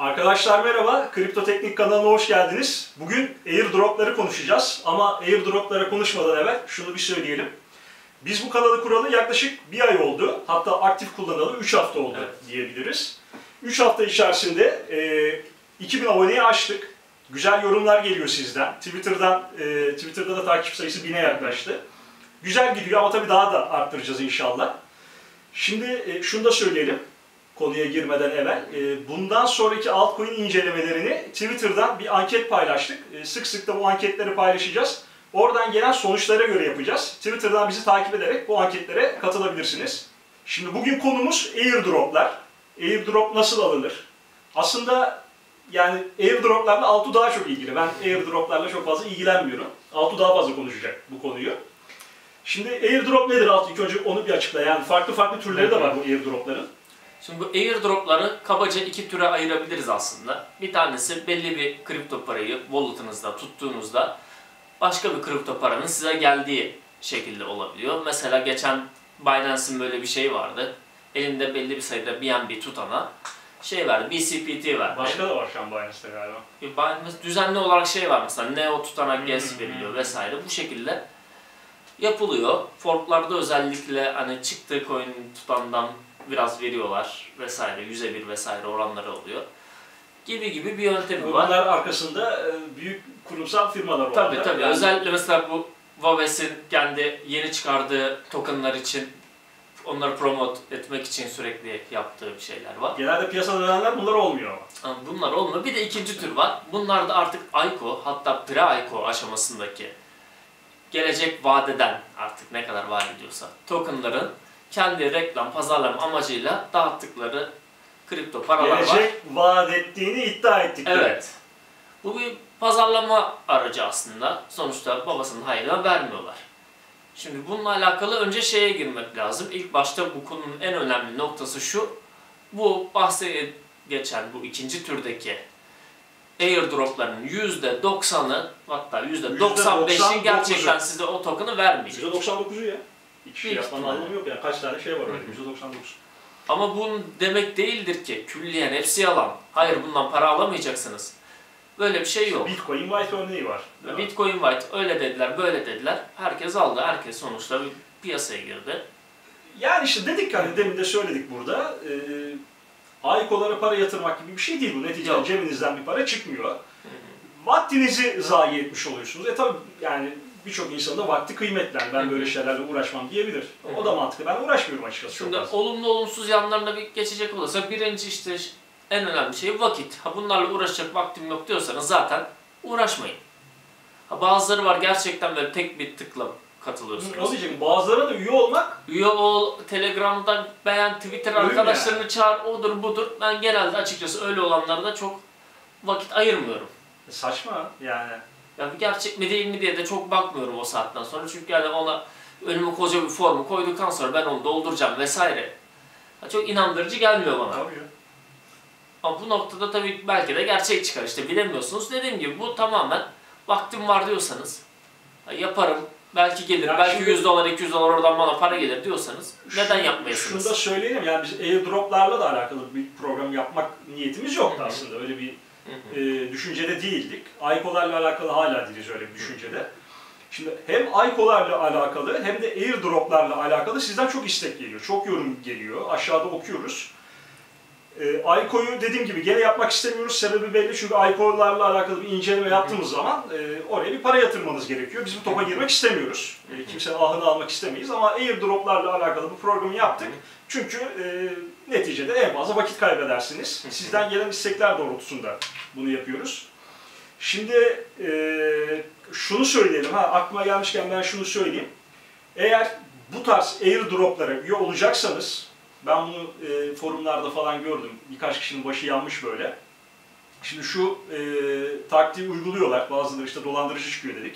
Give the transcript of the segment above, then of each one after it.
Arkadaşlar merhaba, Kripto Teknik kanalına hoş geldiniz. Bugün airdropları konuşacağız ama airdroplara konuşmadan evvel şunu bir söyleyelim. Biz bu kanalı kuralı yaklaşık bir ay oldu. Hatta aktif kullanalı 3 hafta oldu diyebiliriz. 3 hafta içerisinde 2000 aboneyi aştık. Güzel yorumlar geliyor sizden. Twitter'da da takip sayısı 1000'e yaklaştı. Güzel gidiyor ama tabii daha da arttıracağız inşallah. Şimdi şunu da söyleyelim. Konuya girmeden evvel, bundan sonraki altcoin incelemelerini Twitter'dan bir anket paylaştık. Sık sık da bu anketleri paylaşacağız. Oradan gelen sonuçlara göre yapacağız. Twitter'dan bizi takip ederek bu anketlere katılabilirsiniz. Şimdi bugün konumuz airdroplar. Airdrop nasıl alınır? Aslında yani airdroplarla Altuğ daha çok ilgili. Ben airdroplarla çok fazla ilgilenmiyorum. Altuğ daha fazla konuşacak bu konuyu. Şimdi airdrop nedir Altuğ? İlk önce onu bir açıkla. Yani farklı türleri de var bu airdropların. Şimdi bu airdropları kabaca iki türe ayırabiliriz aslında. Bir tanesi belli bir kripto parayı wallet'ınızda tuttuğunuzda başka bir kripto paranın size geldiği şekilde olabiliyor. Mesela geçen Binance'in böyle bir şey vardı. Elinde belli bir sayıda BNB tutana şey verdi, BCPT verdi. Başka da var şu an Binance'te galiba. Binance düzenli olarak şey var mesela, Neo tutana gas veriliyor vesaire. Bu şekilde yapılıyor. Forklarda özellikle hani çıktığı coin tutandan biraz veriyorlar vesaire, %1 vesaire oranları oluyor. Gibi bir yöntemi var. Bunlar arkasında büyük kurumsal firmalar var. Tabii. Yani... Özellikle mesela bu Waves'in kendi yeni çıkardığı tokenlar için, onları promote etmek için sürekli yaptığı bir şeyler var. Genelde piyasada dönenler bunlar olmuyor ama. Bunlar olmuyor. Bir de ikinci tür var. Bunlar da artık ICO, hatta pre-ICO aşamasındaki gelecek vadeden, artık ne kadar vaat ediyorsa, tokenların kendi reklam, pazarlama amacıyla dağıttıkları kripto paralar var. Gelecek vaat ettiğini iddia ettikleri. Evet. Bu bir pazarlama aracı aslında. Sonuçta babasının hayrına vermiyorlar. Şimdi bununla alakalı önce şeye girmek lazım. İlk başta bu konunun en önemli noktası şu. Bu bahse geçen bu ikinci türdeki airdropların %90'ı, hatta %95'i gerçekten size o token'ı vermeyecek. %99'u ya. Hiç şey yapmanın anlamı yok yani. Kaç tane şey var öyle, %99. Ama bunun demek değildir ki külliyen hepsi yalan. Hayır, bundan para alamayacaksınız. Böyle bir şey yok. Bitcoin White örneği var. Bitcoin White öyle dediler, böyle dediler. Herkes aldı, herkes sonuçta bir piyasaya girdi. Yani işte dedik hani demin de söyledik burada. ICO'lara para yatırmak gibi bir şey değil bu. Neticede cebinizden bir para çıkmıyor. Vaktinizi zayi etmiş oluyorsunuz. Tabii yani birçok insanın da vakti kıymetli. Ben böyle şeylerle uğraşmam diyebilir. O da mantıklı. Ben uğraşmıyorum açıkçası. Şimdi olumlu olumsuz yanlarına bir geçecek olursa, birinci işte en önemli şey vakit. Bunlarla uğraşacak vaktim yok diyorsanız zaten uğraşmayın. Bazıları var gerçekten böyle tek bir tıkla katılıyorsunuz. O diyecek, bazılarına da üye olmak. Üye ol, Telegram'dan beğen, Twitter arkadaşlarını çağır, odur budur. Ben genelde açıkçası öyle olanlara çok vakit ayırmıyorum. Saçma yani. Ya gerçek mi değil mi diye de çok bakmıyorum o saatten sonra. Çünkü yani ona önüme koca bir formu koyduktan sonra ben onu dolduracağım vesaire. Çok inandırıcı gelmiyor bana. Tabii. Ama bu noktada tabii belki de gerçek çıkar, işte bilemiyorsunuz. Dediğim gibi bu tamamen vaktim var diyorsanız yaparım, belki gelir, yani belki $100, $200 oradan bana para gelir diyorsanız neden yapmayasınız? Şunu da söyleyelim, yani biz airdroplarla da alakalı bir program yapmak niyetimiz yoktu aslında. Öyle bir düşüncede değildik. ICO'larla alakalı hala değiliz öyle bir düşüncede. Şimdi hem ICO'larla alakalı hem de airdroplarla alakalı sizden çok istek geliyor, çok yorum geliyor. Aşağıda okuyoruz. ICO'yu dediğim gibi gene yapmak istemiyoruz. Sebebi belli, çünkü ICO'larla alakalı bir inceleme yaptığımız zaman oraya bir para yatırmanız gerekiyor. Biz bu topa girmek istemiyoruz. Kimsenin ahını almak istemeyiz ama airdroplarla alakalı bu programı yaptık. Çünkü neticede en fazla vakit kaybedersiniz. Sizden gelen istekler doğrultusunda bunu yapıyoruz. Şimdi şunu söyleyelim, aklıma gelmişken ben şunu söyleyeyim. Eğer bu tarz airdroplara üye olacaksanız, ben bunu forumlarda falan gördüm. Birkaç kişinin başı yanmış böyle. Şimdi şu taktiği uyguluyorlar. Bazıları işte dolandırıcı çıkıyor dedik.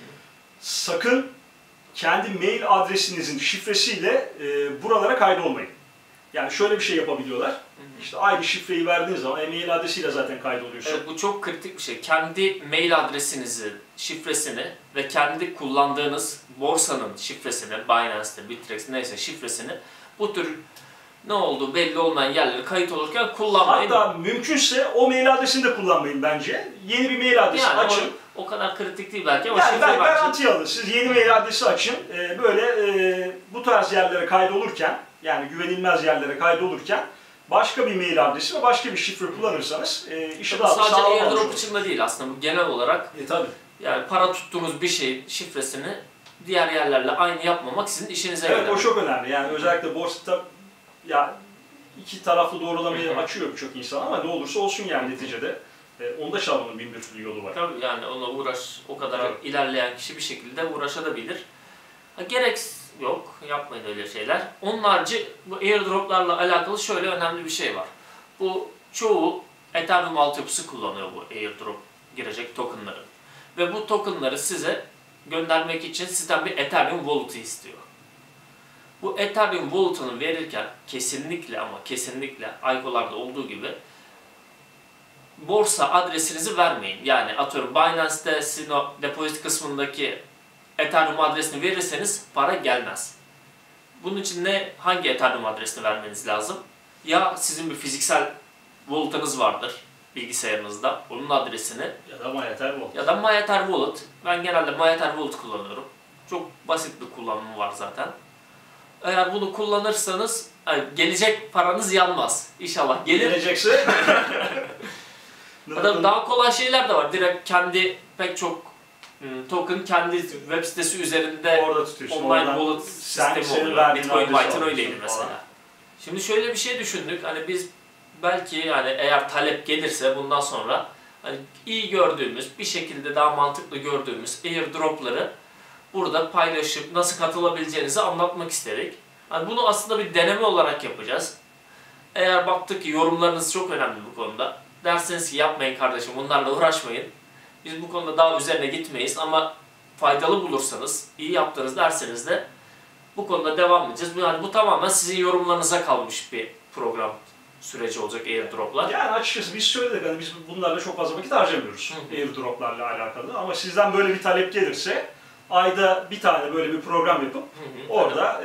Sakın kendi mail adresinizin şifresiyle buralara kaydolmayın. Yani şöyle bir şey yapabiliyorlar. İşte aynı şifreyi verdiğiniz zaman mail adresiyle zaten kaydoluyorsun. Evet, bu çok kritik bir şey. Kendi mail adresinizin şifresini ve kendi kullandığınız borsanın şifresini, Binance'te, Bittrex neyse şifresini bu tür ne olduğu belli olmayan yerleri kayıt olurken kullanmayın. Hatta mümkünse o mail adresini de kullanmayın bence. Yeni bir mail adresi yani açın. O kadar kritik değil belki ama Yani şifre ben bence. garanti alın. Siz yeni mail adresi açın. Bu tarz yerlere kaydolurken, yani güvenilmez yerlere kaydolurken başka bir mail adresi ve başka bir şifre kullanırsanız işi daha sadece sağlam airdrop olur. için de değil aslında bu genel olarak. Tabii. Yani para tuttuğunuz bir şeyin şifresini diğer yerlerle aynı yapmamak sizin işinize Evet, gelir. o çok önemli. Yani özellikle borsada ya iki taraflı doğrulamayı açıyor birçok insan ama ne olursa olsun yani neticede. Onda çalmanın bin bir türlü yolu var. Tabii yani ona uğraş, o kadar Evet. ilerleyen kişi bir şekilde uğraşabilir. Gerek yok, yapmayın öyle şeyler. Onun harici bu airdroplarla alakalı şöyle önemli bir şey var. Bu çoğu Ethereum altyapısı kullanıyor bu airdrop girecek tokenları. Ve bu tokenları size göndermek için sizden bir Ethereum wallet'ı istiyor. Bu Ethereum wallet'ını verirken kesinlikle ama kesinlikle ICO'larda olduğu gibi borsa adresinizi vermeyin. Yani atıyorum Binance'te sizin o depozit kısmındaki Ethereum adresini verirseniz para gelmez. Bunun için hangi Ethereum adresini vermeniz lazım? Ya sizin bir fiziksel wallet'ınız vardır bilgisayarınızda, onun adresini Ya da MyEther Wallet. ya da MyEther Wallet. Ben genelde MyEther Wallet kullanıyorum. Çok basit bir kullanımı var zaten. Eğer bunu kullanırsanız gelecek paranız yanmaz. İnşallah gelir. Gelecekse Daha kolay şeyler de var. Direkt kendi pek çok token kendi web sitesi üzerinde orada tutuyorsun. online Oradan wallet sistemi oluyor. Bitcoin Byte'ın öyleydi mesela. Şimdi şöyle bir şey düşündük. Hani biz belki yani eğer talep gelirse bundan sonra hani iyi gördüğümüz, bir şekilde daha mantıklı gördüğümüz airdropları burada paylaşıp nasıl katılabileceğinizi anlatmak istedik. Hani bunu aslında bir deneme olarak yapacağız. Eğer baktık ki yorumlarınız çok önemli bu konuda. Derseniz ki yapmayın kardeşim, bunlarla uğraşmayın. Biz bu konuda daha üzerine gitmeyiz ama faydalı bulursanız, iyi yaptınız derseniz de bu konuda devam edeceğiz. Yani bu tamamen sizin yorumlarınıza kalmış bir program süreci olacak airdroplar. Yani açıkçası biz söyledik hani biz bunlarla çok fazla vakit harcamıyoruz airdroplarla alakalı ama sizden böyle bir talep gelirse ayda bir tane böyle bir program yapıp orada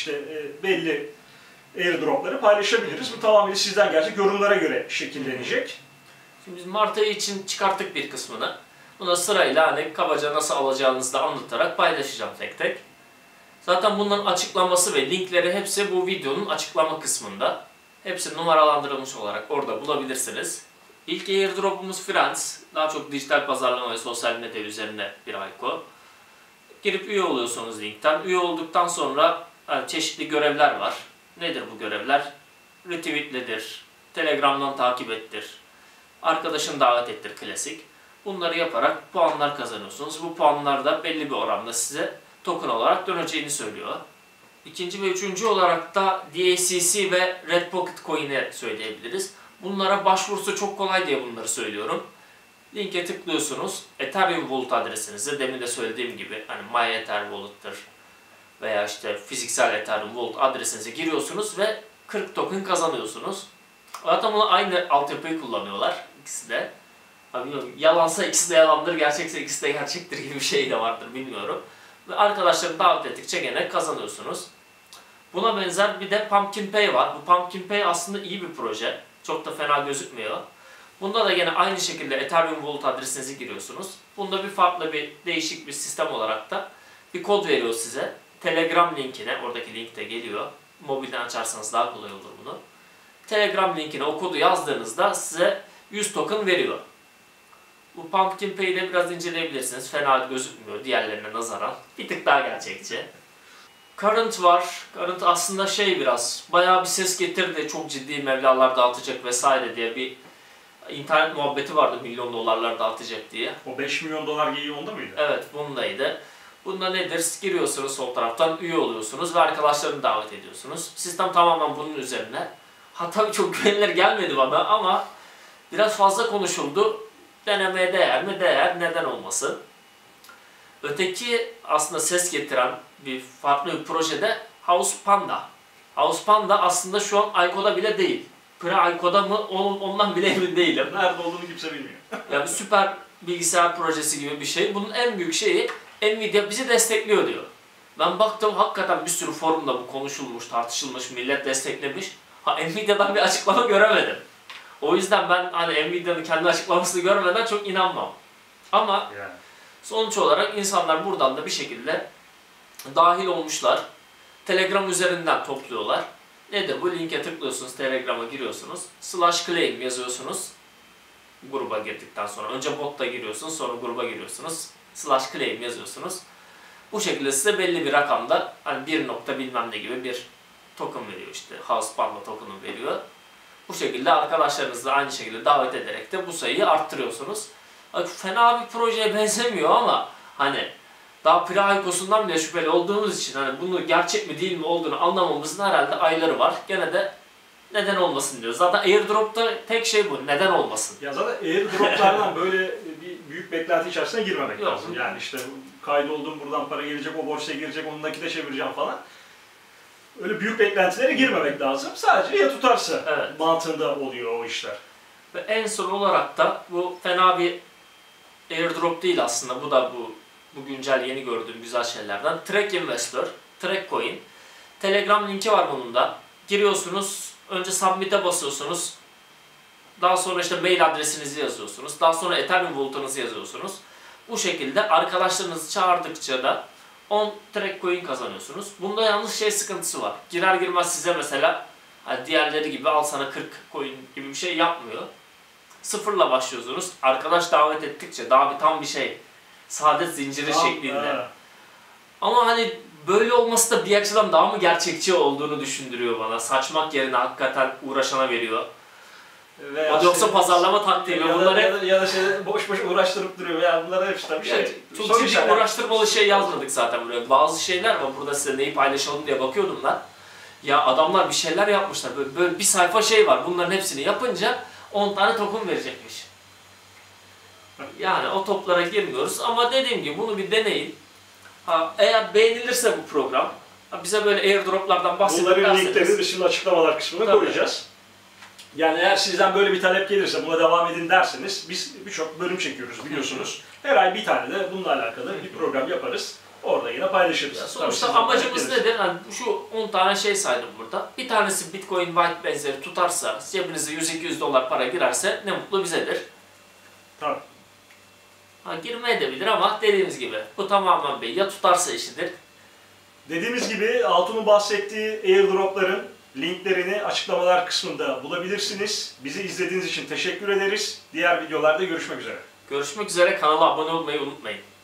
belli airdropları paylaşabiliriz. Bu tamamen sizden gelecek yorumlara göre şekillenecek. Şimdi biz Mart ayı için çıkarttık bir kısmını. Buna sırayla hani kabaca nasıl alacağınızı da anlatarak paylaşacağım tek tek. Zaten bunların açıklaması ve linkleri hepsi bu videonun açıklama kısmında. Hepsi numaralandırılmış olarak orada bulabilirsiniz. İlk airdrop'umuz Friends. Daha çok dijital pazarlama ve sosyal medya üzerine bir ICO. Girip üye oluyorsunuz linkten. Üye olduktan sonra çeşitli görevler var. Nedir bu görevler? Retweetledir, Telegram'dan takip ettir, arkadaşını davet ettir klasik. Bunları yaparak puanlar kazanıyorsunuz. Bu puanlar da belli bir oranda size token olarak döneceğini söylüyor. İkinci ve üçüncü olarak da DACC ve Red Pocket Coin'e söyleyebiliriz. Bunlara başvurusu çok kolay diye bunları söylüyorum. Linke tıklıyorsunuz. Ethereum Wallet adresinize demin de söylediğim gibi hani MyEther Wallet'tır veya işte fiziksel Ethereum Wallet adresinize giriyorsunuz ve 40 token kazanıyorsunuz. Zaten bunu aynı altyapıyı kullanıyorlar ikisi de. Abi yalansa ikisi de yalandır, gerçekse ikisi de gerçektir gibi bir şey de vardır bilmiyorum. Ve arkadaşları davet ettikçe gene kazanıyorsunuz. Buna benzer bir de Pumpkin Pay var. Bu Pumpkin Pay aslında iyi bir proje. Çok da fena gözükmüyor. Bunda da gene aynı şekilde Ethereum Wallet adresinizi giriyorsunuz. Bunda bir farklı bir değişik bir sistem olarak da bir kod veriyor size. Telegram linkine, oradaki link de geliyor. Mobilden açarsanız daha kolay olur bunu. Telegram linkine o kodu yazdığınızda size 100 token veriyor. Bu Pumpkin Pay'i de biraz inceleyebilirsiniz. Fena gözükmüyor diğerlerine nazaran. Bir tık daha gerçekçi. Current var. Current aslında biraz bayağı bir ses getirdi. Çok ciddi meblağlar dağıtacak vesaire diye bir internet muhabbeti vardı, milyon dolarlar dağıtacak diye. O 5 milyon dolar geyiği onda mıydı? Evet, bundaydı. Bunda nedir? Giriyorsunuz sol taraftan, üye oluyorsunuz ve arkadaşlarını davet ediyorsunuz. Sistem tamamen bunun üzerine. Tabii çok güvenilir gelmedi bana ama biraz fazla konuşuldu. Denemeye değer mi? Değer. Neden olmasın? Öteki aslında ses getiren bir farklı bir projede House Panda. House Panda aslında şu an ICO'da bile değil. Pre-ICO'da mı? Ondan bile emin değilim. Nerede olduğunu kimse bilmiyor. Yani süper bilgisayar projesi gibi bir şey. Bunun en büyük şeyi Nvidia bizi destekliyor diyor. Ben baktım hakikaten bir sürü forumda bu konuşulmuş, tartışılmış, millet desteklemiş. Nvidia'dan bir açıklama göremedim. O yüzden ben hani Nvidia'nın kendi açıklamasını görmeden çok inanmam. Ama sonuç olarak insanlar buradan da bir şekilde dahil olmuşlar. Telegram üzerinden topluyorlar. Nedir bu? Linke tıklıyorsunuz, Telegram'a giriyorsunuz. /claim yazıyorsunuz. Gruba girdikten sonra. Önce botta giriyorsunuz, sonra gruba giriyorsunuz. /claim yazıyorsunuz. Bu şekilde size belli bir rakamda hani 1 nokta bilmem ne gibi bir token veriyor işte. House Panda token'ı veriyor. Bu şekilde arkadaşlarınızı da aynı şekilde davet ederek de bu sayıyı arttırıyorsunuz. Fena bir projeye benzemiyor ama hani daha pre-ICO'sundan bile şüpheli olduğumuz için hani bunu gerçek mi değil mi olduğunu anlamamızın herhalde ayları var. Gene de neden olmasın diyoruz. Zaten airdrop'ta tek şey bu. Neden olmasın? Ya zaten airdrop'lardan böyle bir büyük beklenti içerisine girmemek Yok. lazım. Yani işte kaydoldum, buradan para gelecek, o borsaya girecek, onu nakite çevireceğim falan. Öyle büyük beklentilere girmemek lazım. Sadece ya tutarsa mantığında oluyor o işler. Ve en son olarak da bu fena bir airdrop değil aslında. Bu da bu güncel yeni gördüğüm güzel şeylerden. Track Investor, Track Coin. Telegram linki var bunun da. Giriyorsunuz, önce Submit'e basıyorsunuz. Daha sonra işte mail adresinizi yazıyorsunuz. Daha sonra Ethereum Wallet'ınızı yazıyorsunuz. Bu şekilde arkadaşlarınızı çağırdıkça da 10 Track Coin kazanıyorsunuz. Bunda yalnız sıkıntısı var. Girer girmez size mesela hani diğerleri gibi al sana 40 coin gibi bir şey yapmıyor. Sıfırla başlıyorsunuz. Arkadaş davet ettikçe daha bir tam bir saadet zinciri şeklinde. Ama hani böyle olması da bir açıdan daha mı gerçekçi olduğunu düşündürüyor bana. Saçmak yerine hakikaten uğraşana veriyor. O yoksa pazarlama taktiği ve bunları ya da boş boş uğraştırıp duruyor. Ya bunlar hep işte bir şey. Çok ciddi uğraştırmalı yazmadık zaten buraya. Bazı şeyler var burada size neyi paylaşalım diye bakıyordum ben. Ya adamlar bir şeyler yapmışlar. Böyle bir sayfa var. Bunların hepsini yapınca 10 tane token verecekmiş. Yani o toplara girmiyoruz ama dediğim gibi bunu bir deneyin. Eğer beğenilirse bu program, bize böyle airdroplardan bahsederseniz. Bunların linklerini dışında açıklamalar kısmına koyacağız. Yani eğer sizden böyle bir talep gelirse buna devam edin derseniz biz birçok bölüm çekiyoruz biliyorsunuz. Her ay bir tane de bununla alakalı bir program yaparız. Orada yine paylaşırız. Ya sonuçta amacımız nedir? Yani şu 10 tane saydım burada. Bir tanesi Bitcoin White benzeri tutarsa, cebinize 100-200 dolar para girerse ne mutlu bizedir. Tabii. Girmeyebilir ama dediğimiz gibi bu tamamen ya tutarsa işidir. Dediğimiz gibi Altun'un bahsettiği airdropların linklerini açıklamalar kısmında bulabilirsiniz. Bizi izlediğiniz için teşekkür ederiz. Diğer videolarda görüşmek üzere. Görüşmek üzere. Kanala abone olmayı unutmayın.